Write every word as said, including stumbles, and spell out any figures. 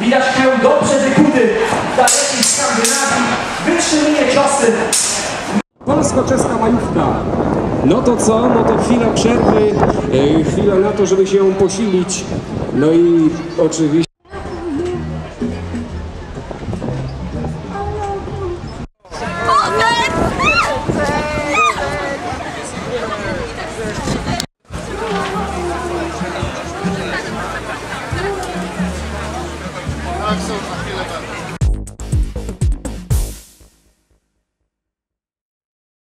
Widać hełm dobrze wykuty w dalekiej Skandynawii. Wytrzymuje ciosy. Polsko-czeska majówka. No to co? No to chwila przerwy, e, chwila na to, żeby się posilić. No i oczywiście